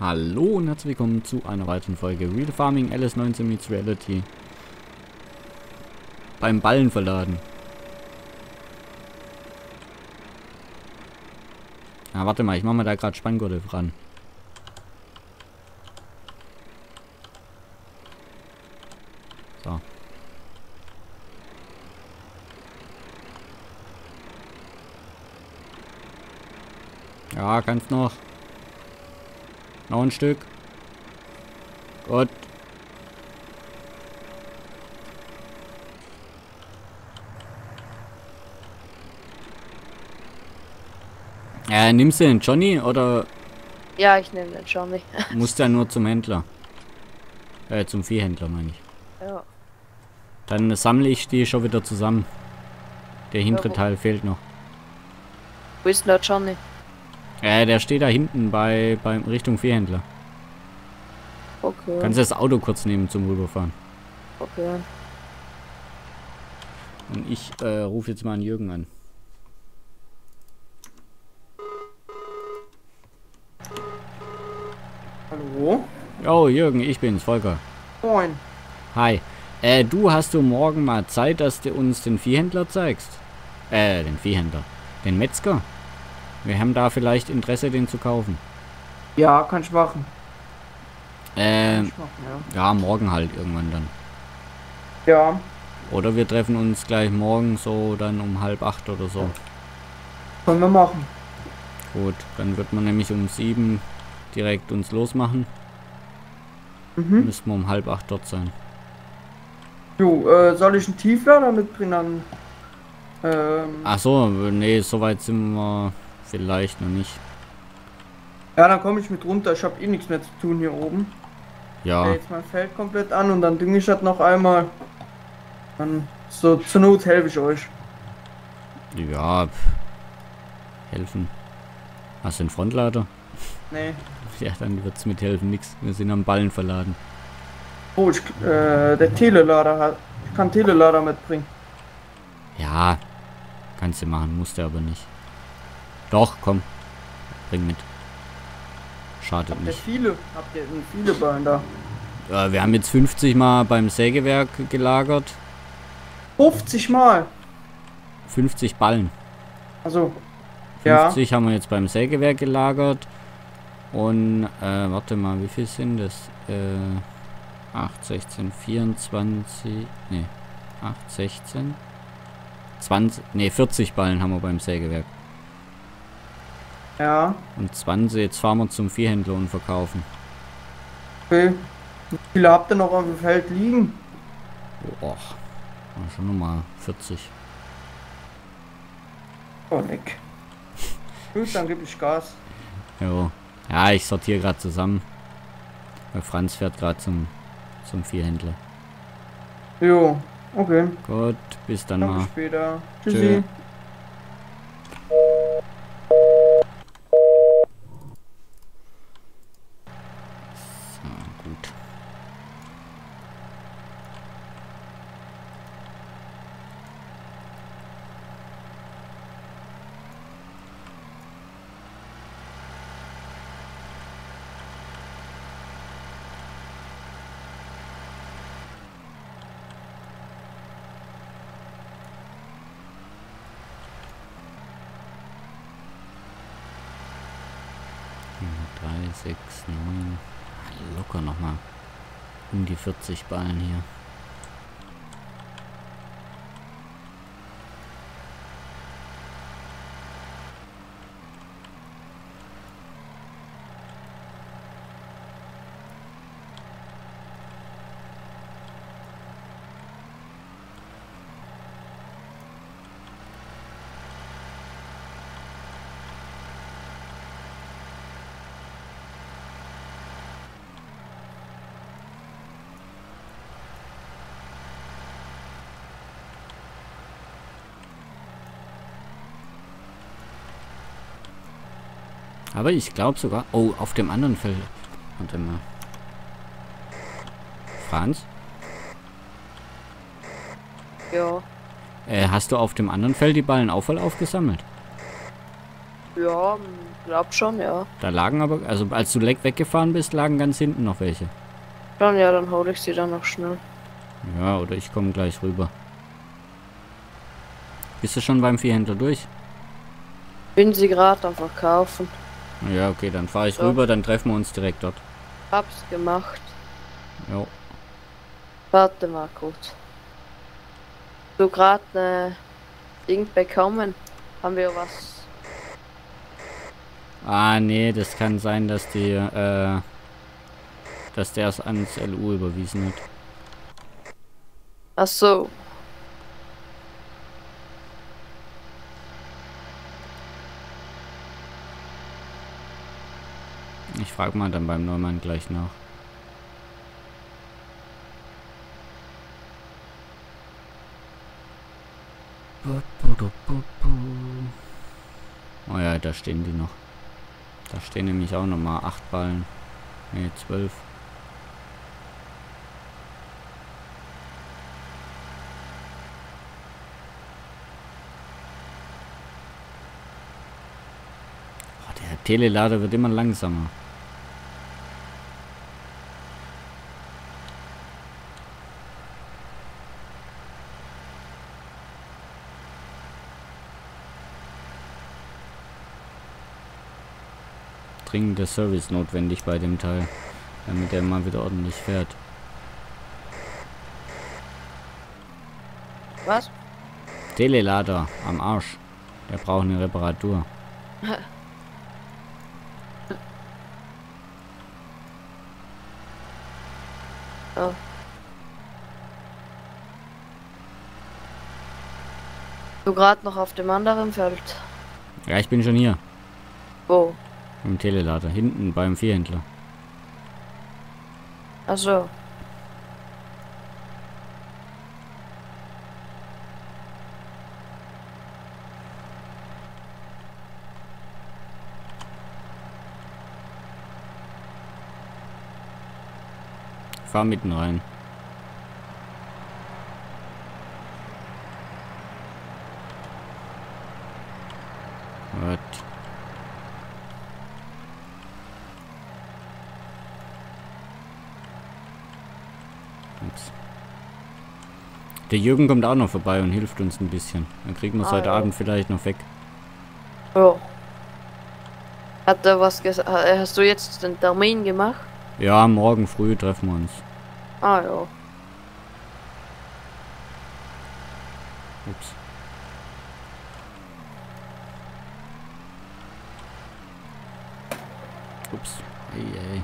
Hallo und herzlich willkommen zu einer weiteren Folge Real Farming LS19 meets Reality. Beim Ballen verladen. Na, warte mal, ich mache mal da gerade Spanngurte dran. So. Ja, kannst noch. Noch ein Stück. Gut. Nimmst du den Johnny oder Ja, ich nehme den Johnny. musst du ja nur zum Händler? Zum Viehhändler meine ich. Ja. Dann sammle ich die schon wieder zusammen. Der hintere Teil fehlt noch. Wo ist denn der Johnny? Der steht da hinten beim Richtung Viehhändler. Okay. Kannst du das Auto kurz nehmen zum Rüberfahren? Okay. Und ich rufe jetzt mal einen Jürgen an. Hallo? Oh, Jürgen, ich bin's, Volker. Moin. Hi. Hast du morgen mal Zeit, dass du uns den Viehhändler zeigst? Den Viehhändler. Den Metzger? Wir haben da vielleicht Interesse, den zu kaufen. Ja, kann ich machen. Kann ich machen, Ja, morgen halt irgendwann dann. ja. Oder wir treffen uns gleich morgen so dann um 7:30 oder so. Können wir machen. Gut, dann wird man nämlich um 7 direkt uns losmachen. Mhm. Müssen wir um 7:30 dort sein. Jo, soll ich einen Tieflader mitbringen? Ach so, nee, soweit sind wir vielleicht noch nicht. Ja, dann komme ich mit runter. Ich habe eh nichts mehr zu tun hier oben. Ja, Jetzt mein Feld komplett an und dann dünge ich das noch einmal. Dann so zur Not helfe ich euch. ja, helfen. Hast du einen Frontlader? Nee. Ja, dann wird's mit helfen nix. Wir sind am Ballen verladen. Oh, der Telelader hat. Ich kann Telelader mitbringen. Ja, kannst du machen, musst du aber nicht. Doch, komm, bring mit. Schadet Habt ihr nicht. viele Ballen da? Wir haben jetzt 50 Mal beim Sägewerk gelagert. 50 Mal. 50 Ballen. Also, ja. 50 haben wir jetzt beim Sägewerk gelagert. Und, warte mal, wie viel sind das? 8, 16, 24, nee, 8, 16, 20, nee, 40 Ballen haben wir beim Sägewerk. Ja. Und 20, jetzt fahren wir zum Viehhändler und verkaufen. Okay. Wie viele habt ihr noch auf dem Feld liegen? Boah, schon nochmal 40. Oh, leck. Gut, dann gebe ich Gas. Jo. Ja, ich sortiere gerade zusammen. Weil Franz fährt gerade zum Viehhändler. Jo, okay. Gut, bis dann Dann mal. bis später. Tschö. Tschüssi. So, gut. Hm, 3, 6, 9. Locker nochmal. Um die 40 Ballen hier. Aber ich glaube sogar... Oh, auf dem anderen Feld... Warte mal. Franz? Ja. Hast du auf dem anderen Feld die Ballen auch voll aufgesammelt? Ja, glaub schon, ja. Da lagen aber, also als du weggefahren bist, lagen ganz hinten noch welche. Schon, ja, dann hole ich sie dann noch schnell. Ja, oder ich komme gleich rüber. Bist du schon beim Viehhändler durch? Bin sie gerade am Verkaufen. Ja, okay, dann fahre ich So. rüber, dann treffen wir uns direkt dort. Hab's gemacht. Jo. Warte mal kurz. Du gerade ne Ding bekommen? Haben wir was? Ah, nee, das kann sein, dass die, dass der es ans LU überwiesen hat. Ach so. Ich frage mal dann beim Neumann gleich nach. Oh ja, da stehen die noch. Da stehen nämlich auch noch mal 8 Ballen. Ne, 12. Oh, der Telelader wird immer langsamer. Dringender Service notwendig bei dem Teil, damit er mal wieder ordentlich fährt. Was? Telelader am Arsch. Der braucht eine Reparatur. Oh. Du gerade noch auf dem anderen Feld. Ja, ich bin schon hier. Wo? Im Telelader. Hinten beim Viehhändler. Also. Fahr mitten rein. What? Ups. Der Jürgen kommt auch noch vorbei und hilft uns ein bisschen. Dann kriegen wir es heute ja. Abend vielleicht noch weg. Ja. Hat er was gesagt? Hast du jetzt den Termin gemacht? Ja, morgen früh treffen wir uns. Ah ja. Ups. Ups. Ei.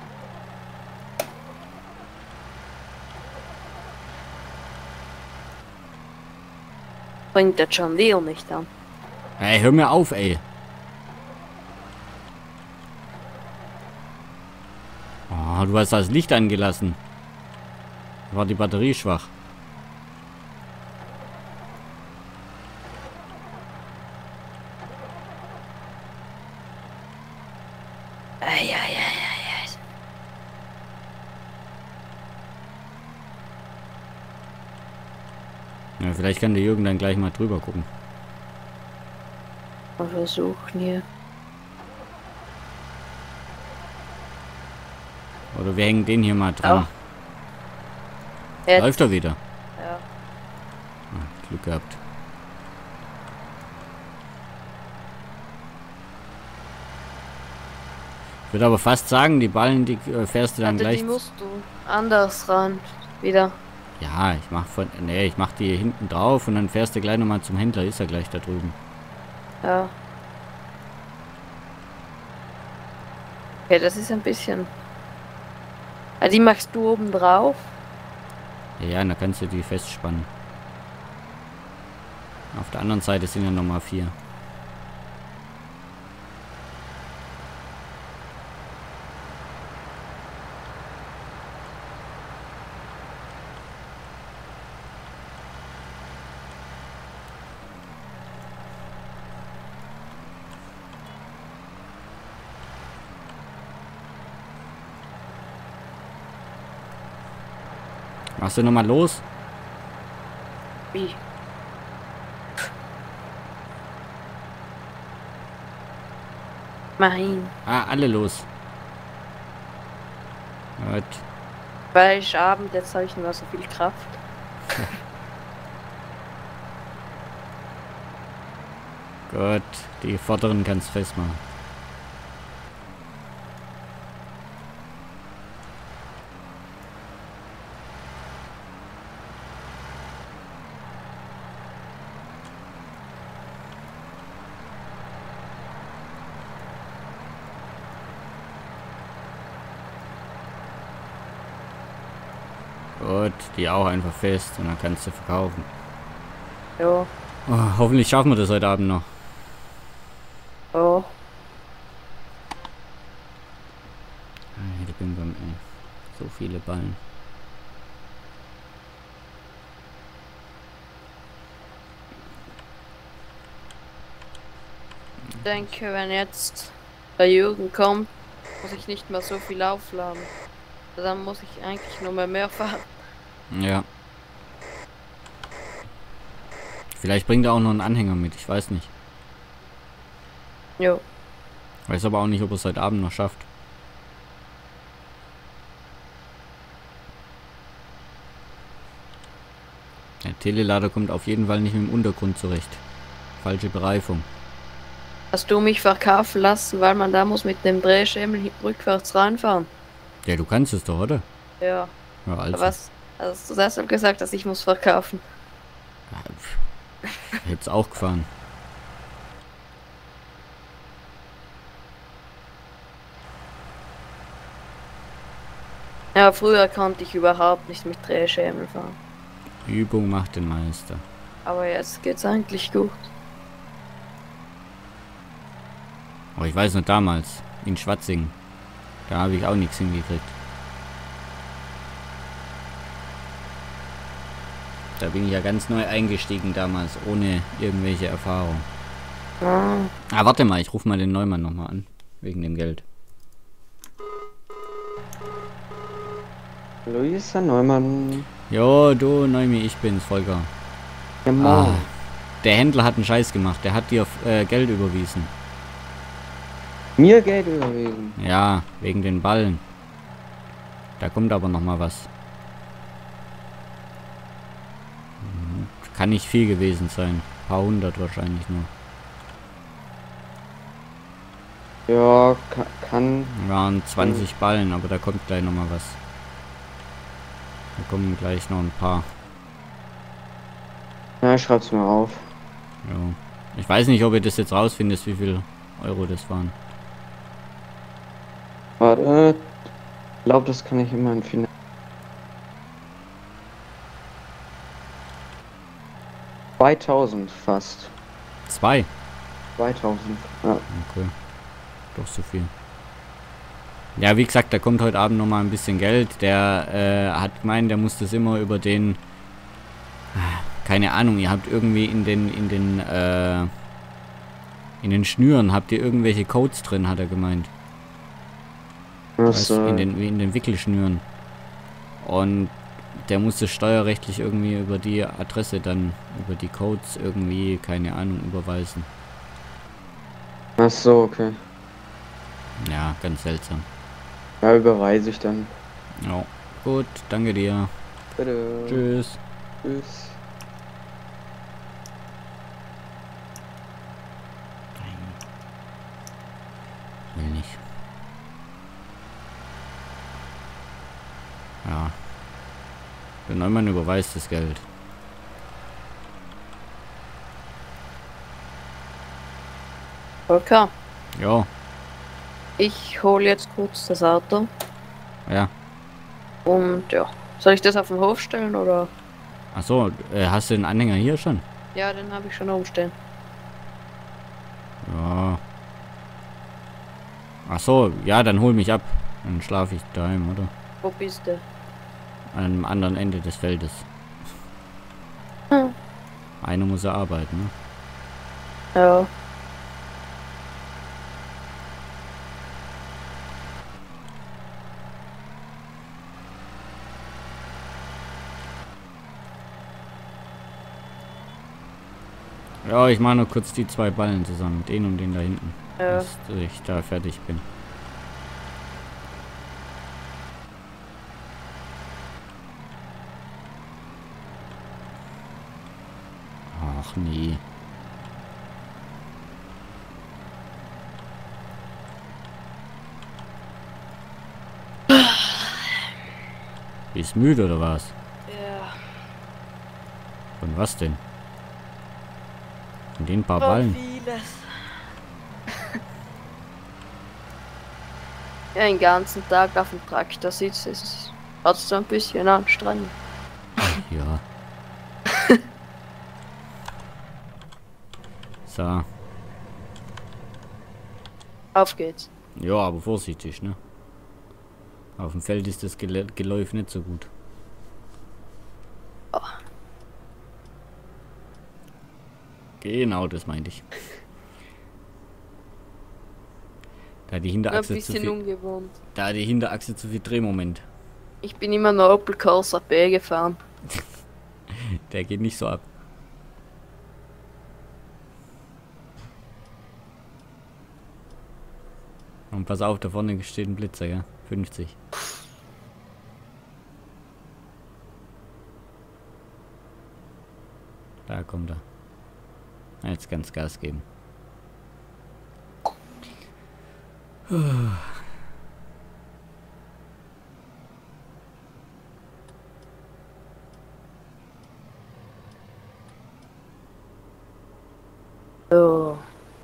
Bringt der John Deere nicht an. Ey, hör mir auf, ey. Oh, du hast das Licht angelassen. War die Batterie schwach. Ja, vielleicht kann der Jürgen dann gleich mal drüber gucken. Mal versuchen hier. Oder wir hängen den hier mal dran. Jetzt. Läuft er wieder? Ja. Ah, Glück gehabt. Ich würde aber fast sagen, die Ballen, die fährst du dann Warte, gleich. die musst du anders ran. Wieder. Ja, ich mach von. Nee, ich mach die hinten drauf und dann fährst du gleich nochmal zum Händler, ist er gleich da drüben. Ja. Okay, das ist ein bisschen. Ah, die machst du oben drauf. Ja, dann kannst du die festspannen. Auf der anderen Seite sind ja nochmal 4. Machst du nochmal los? Wie? Nein. Ah, alle los. Gut. Weil ich Abend, jetzt habe ich nicht mehr so viel Kraft. Gut, die vorderen kannst du festmachen. Gut, die auch einfach fest und dann kannst du verkaufen. Ja. Oh, hoffentlich schaffen wir das heute Abend noch. Ja. Die Bimbam, ey. So viele Ballen. Ich denke, wenn jetzt der Jürgen kommt, muss ich nicht mehr so viel aufladen. Dann muss ich eigentlich nur mehr fahren. Ja. Vielleicht bringt er auch noch einen Anhänger mit, ich weiß nicht. Jo. Weiß aber auch nicht, ob er es heute Abend noch schafft. Der Telelader kommt auf jeden Fall nicht mit dem Untergrund zurecht. Falsche Bereifung. Hast du mich verkaufen lassen, weil man da muss mit dem Drehschemel rückwärts reinfahren? Ja, du kannst es doch, oder? Ja. Ja, also. Was hast du deshalb gesagt, dass ich muss verkaufen? Ich hätte es auch gefahren. Ja, früher konnte ich überhaupt nicht mit Drehschemel fahren. Übung macht den Meister. Aber jetzt geht's eigentlich gut. Aber ich weiß noch damals, in Schwatzingen, da habe ich auch nichts hingekriegt. Da bin ich ja ganz neu eingestiegen damals, ohne irgendwelche Erfahrung. Ah, Ah, warte mal, ich rufe mal den Neumann nochmal an, wegen dem Geld. Luisa Neumann. Jo, du Neumi, ich bin's, Volker. Ja, Ah, moin. der Händler hat einen Scheiß gemacht, der hat dir Geld überwiesen. Mir Geld überwiesen. Ja, wegen den Ballen. Da kommt aber noch mal was. Kann nicht viel gewesen sein. Ein paar hundert wahrscheinlich nur. Ja, kann. Waren 20 Ballen, aber da kommt gleich noch mal was. Da kommen gleich noch ein paar. Ja, ich schreib's mir auf. Jo. Ich weiß nicht, ob ihr das jetzt rausfindet, wie viel Euro das waren. Warte. Ich glaube, das kann ich immer finden. $2000 fast. 2? 2000. Ja. Okay. Doch so viel. Ja, wie gesagt, da kommt heute Abend noch mal ein bisschen Geld. Der hat gemeint, der muss das immer über den... Keine Ahnung, ihr habt irgendwie in den Schnüren habt ihr irgendwelche Codes drin, hat er gemeint. Weißt, Also, in den Wickelschnüren. Und der muss das steuerrechtlich irgendwie über die Adresse dann, über die Codes irgendwie, keine Ahnung, überweisen. ach so, okay. Ja, ganz seltsam. Ja, überweise ich dann. Ja, gut, danke dir. Bitte. Tschüss. Tschüss. Will nicht. Ja. Der Neumann überweist das Geld. okay. Ja, Ich hole jetzt kurz das Auto. ja. Und ja. Soll ich das auf den Hof stellen oder? Achso, hast du den Anhänger hier schon? Ja, den habe ich schon umstehen. Ja. Achso, ja, dann hol mich ab. Dann schlafe ich daheim, oder? Wo bist du? An einem anderen Ende des Feldes. Hm. Einer muss ja arbeiten, ne? Ja. Ja, ich mache nur kurz die 2 Ballen zusammen. Den und den da hinten. Ja. Dass ich da fertig bin. Ach nee. Bist müde oder was? Ja. Von was denn? Von den paar Ballen? Vieles. Ja, den ganzen Tag auf dem Traktor sitzt, ist so ein bisschen anstrengend. Ja. So. Auf geht's. Ja, aber vorsichtig, ne? Auf dem Feld ist das Geläuf nicht so gut. Oh. Genau, das meinte ich. Da die Ein Hinterachse bisschen ungewohnt. Da die Hinterachse zu viel Drehmoment. Ich bin immer noch Opel Corsa B gefahren. Der geht nicht so ab. Und pass auf, da vorne steht ein Blitzer, ja? 50. Da kommt er. Jetzt ganz Gas geben. So.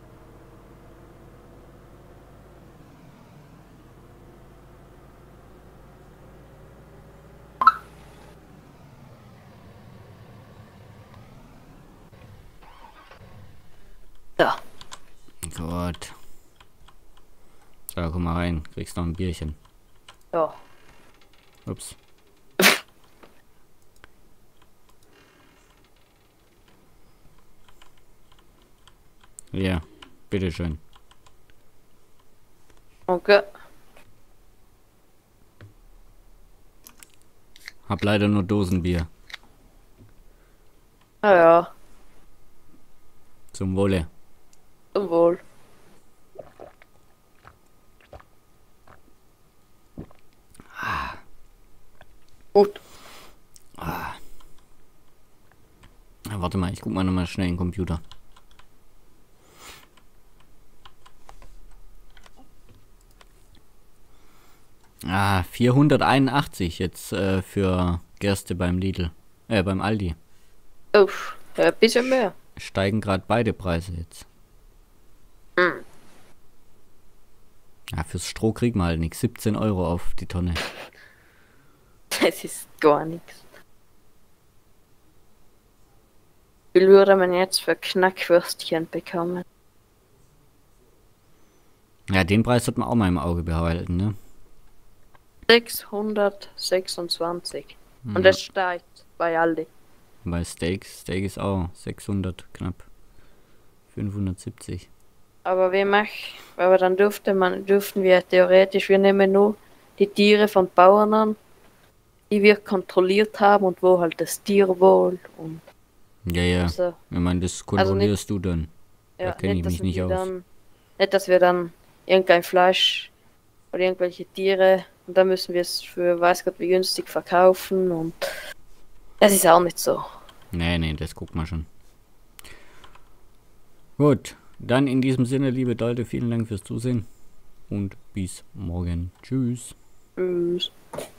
Ja. Gut. So, komm mal rein. Kriegst noch ein Bierchen. Ja. Ups. Ja, bitteschön. Okay. Hab leider nur Dosenbier. Ah ja. Zum Wohle. Zum Wohl. Gut. Ja, warte mal, ich guck mal nochmal schnell in den Computer. Ah, 481 jetzt für Gerste beim Lidl. Beim Aldi. Uff, ja, ein bisschen mehr. Steigen gerade beide Preise jetzt. Hm. Ja, fürs Stroh kriegen wir halt nichts. 17 Euro auf die Tonne. Das ist gar nichts. Wie viel würde man jetzt für Knackwürstchen bekommen? Ja, den Preis hat man auch mal im Auge behalten, ne? 626. Und das steigt bei Aldi. Bei Steak ist auch 600 knapp. 570. Aber aber dann dürften wir theoretisch, wir nehmen nur die Tiere von Bauern an, die wir kontrolliert haben und wo halt das Tierwohl und Ja, ja. so. Ich meine, das kontrollierst du dann. Da kenne ich dass mich nicht die aus. Nicht, dass wir dann irgendein Fleisch oder irgendwelche Tiere und dann müssen wir es für weiß Gott wie günstig verkaufen und das ist auch nicht so. Nee, das guckt man schon. Gut, dann in diesem Sinne, liebe Leute, vielen Dank fürs Zusehen und bis morgen. Tschüss. Tschüss.